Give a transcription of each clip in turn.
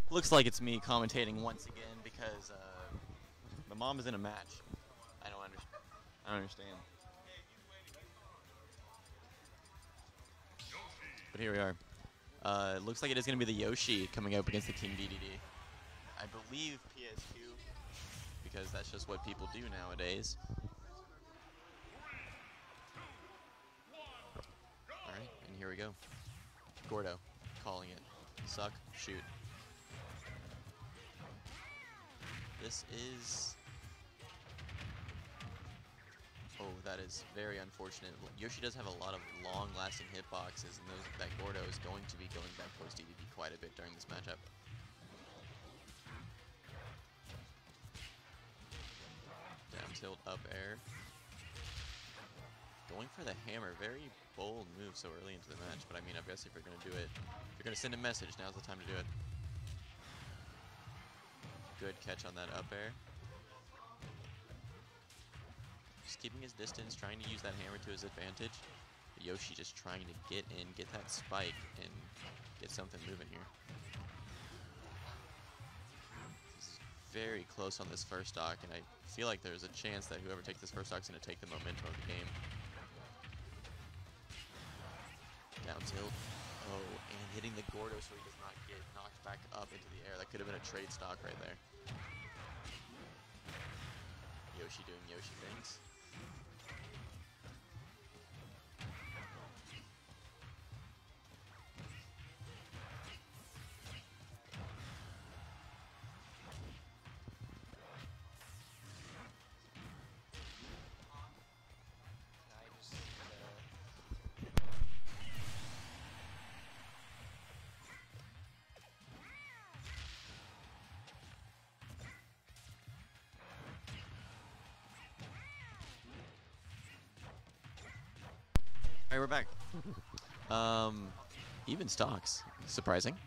Looks like it's me commentating once again because my mom is in a match. I don't understand. I don't understand. But here we are. It looks like it is going to be the Yoshi coming up against the King Dedede. I believe PS2 because that's just what people do nowadays. All right, and here we go. Gordo calling it. Suck, shoot. This is... Oh, that is very unfortunate. Yoshi does have a lot of long-lasting hitboxes, and that Gordo is going to be going back towards Dedede quite a bit during this matchup. Down tilt, up air. Going for the hammer. Very bold move so early into the match, but I mean, I guess if you're going to do it, if you're going to send a message, now's the time to do it. Good catch on that up air. Just keeping his distance, trying to use that hammer to his advantage. Yoshi just trying to get in, get that spike, and get something moving here. This is very close on this first stock, and I feel like there's a chance that whoever takes this first stock is going to take the momentum of the game. Down tilt. Oh, and hitting the Gordo so he does not get knocked back up into the air. That could have been a trade stock right there. Yoshi doing Yoshi things. Alright, we're back. Even stocks. Surprising.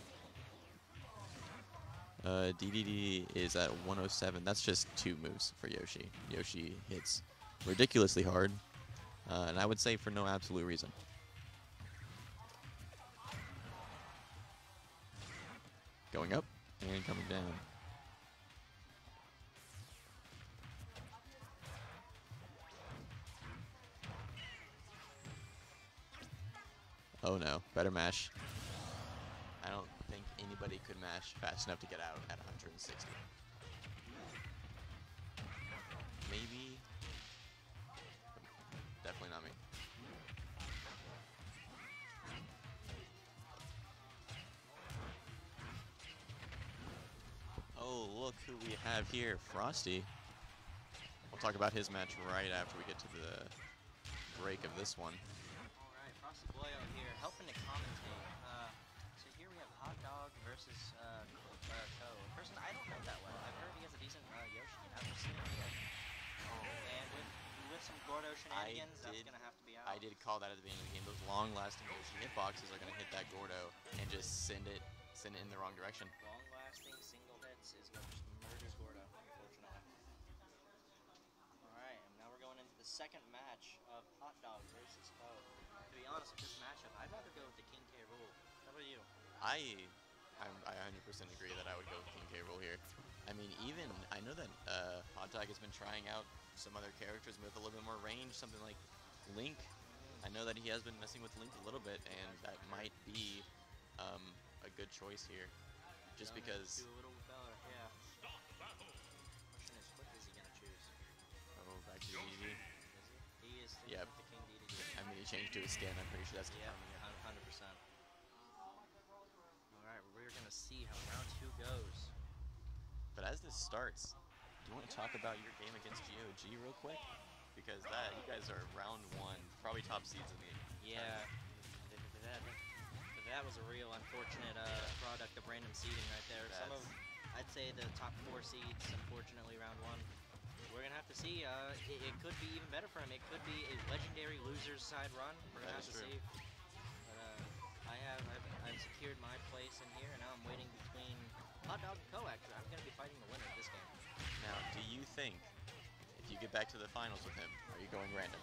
Dedede is at 107. That's just 2 moves for Yoshi. Yoshi hits ridiculously hard, and I would say for no absolute reason. Going up and coming down. Oh no, better mash. I don't think anybody could mash fast enough to get out at 160. Maybe. Definitely not me. Oh, look who we have here, Frosty. We'll talk about his match right after we get to the break of this one. Frosty Boy out here helping to commentate. So here we have Hot Dog versus Co. A person I don't know that well. I've heard he has a decent Yoshi, and I've never seen him yet. And with some Gordo shenanigans, that's going to have to be out. I did call that at the beginning of the game. Those long-lasting Yoshi hitboxes are going to hit that Gordo and just send it in the wrong direction. Long-lasting single hits is what just murders Gordo, unfortunately. Alright, and now we're going into the second match of Hot Dog versus Co. To be honest, with this matchup, I'd rather go with the King K. Rool. How about you? I 100% agree that I would go with King K. Rool here. I mean, even, I know that Hot Dog has been trying out some other characters with a little bit more range, something like Link. I know that he has been messing with Link a little bit, and that might be a good choice here. Just because... Do a little better, yeah. Question is, what is he going to choose? Oh, back to Dedede. He is thinking Yep. with the King Dedede. I mean, he changed to his skin. I'm pretty sure that's Yeah, confirming it. 100%. Alright, we're going to see how round 2 goes. But as this starts, do you want to talk about your game against GOG real quick? Because you guys are round 1, probably top seeds in the Yeah, that was a real unfortunate product of random seeding right there. I'd say the top 4 seeds, unfortunately, round 1. We're going to have to see. It could be even better for him. It could be a legendary loser's side run. We're going to have to see. But I've secured my place in here, and now I'm waiting between Hot Dog and Co. Actually, I'm going to be fighting the winner of this game. Now, do you think, if you get back to the finals with him, are you going random?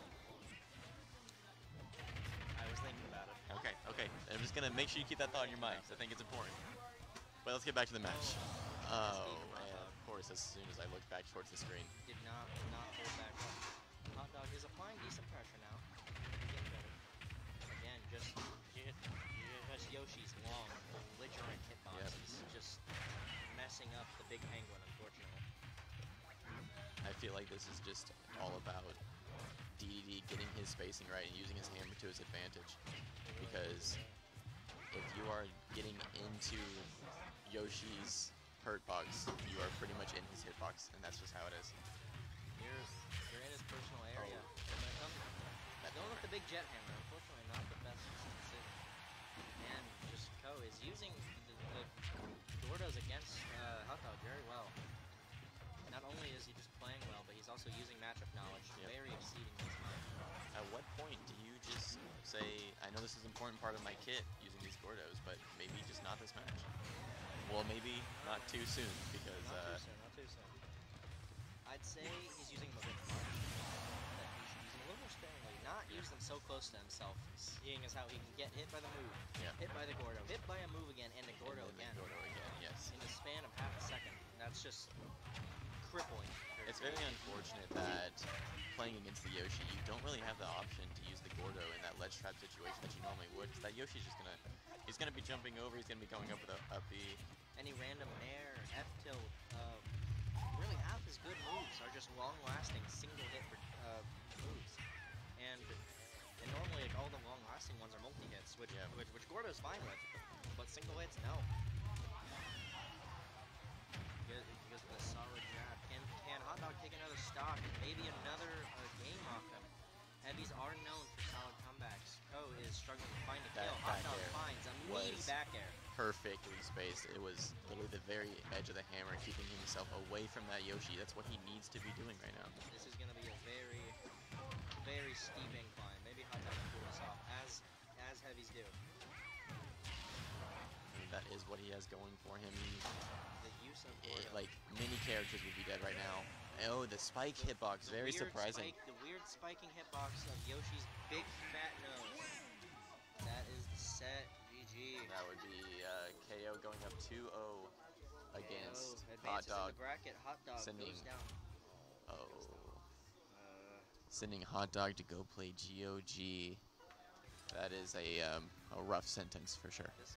I was thinking about it. Okay. I'm just going to make sure you keep that thought in your mind, because I think it's important. But let's get back to the match. Oh, Oh, and of course, as soon as I looked back towards the screen. Did not hold back up. Hot Dog is applying decent pressure now. Getting better. Again, just Yoshi's long, belligerent hitboxes. Just messing up the big penguin, unfortunately. I feel like this is just all about Dedede getting his spacing right and using his hammer to his advantage. Because if you are getting into Yoshi's hurt box, you are pretty much in his hitbox, and that's just how it is. You're in his personal area. And when it comes, going with the big jet hammer, unfortunately not the best decision. And just Ko is using the Gordos against Hot Dog very well. Not only is he just playing well, but he's also using matchup knowledge very exceedingly smart. At what point do you just say, I know this is an important part of my kit, using these Gordos, but maybe just not this match? Well, maybe not too soon, because... Not too soon. I'd say he's using them a bit much. That he should use them a little more sparingly. Not use them so close to himself, seeing as how he can get hit by the move, hit by the Gordo, hit by a move again, and the Gordo again. Yes. In the span of half a second. That's just crippling. It's very unfortunate that playing against the Yoshi, you don't really have the option to use the Gordo in that ledge trap situation that you normally would, because that Yoshi's just gonna, he's gonna be jumping over, he's gonna be going up with a up B. Any random air, F tilt, really half his good moves are just long-lasting single hit moves, and normally like, all the long-lasting ones are multi-hits, which Gordo's fine with, but single hits, no. Because of the solid jab. Can Hot Dog take another stock and maybe another game off him? Heavies are known for solid comebacks. Ko is struggling to find a kill. Hot Dog finds a meaty back air. Perfectly spaced. It was literally the very edge of the hammer, keeping himself away from that Yoshi. That's what he needs to be doing right now. This is going to be a very, very steep incline. Maybe Hot Dog can pull this off, as Heavies do. That is what he has going for him. The use of like many characters would be dead right now. Oh, the spike hitbox, very surprising. The weird spiking hitbox of Yoshi's big fat nose. That is the set. GG. That would be KO going up 2-0 against Hot Dog. In the bracket. Hot Dog sending, goes down. Sending Hot Dog to go play GOG. That is a rough sentence for sure.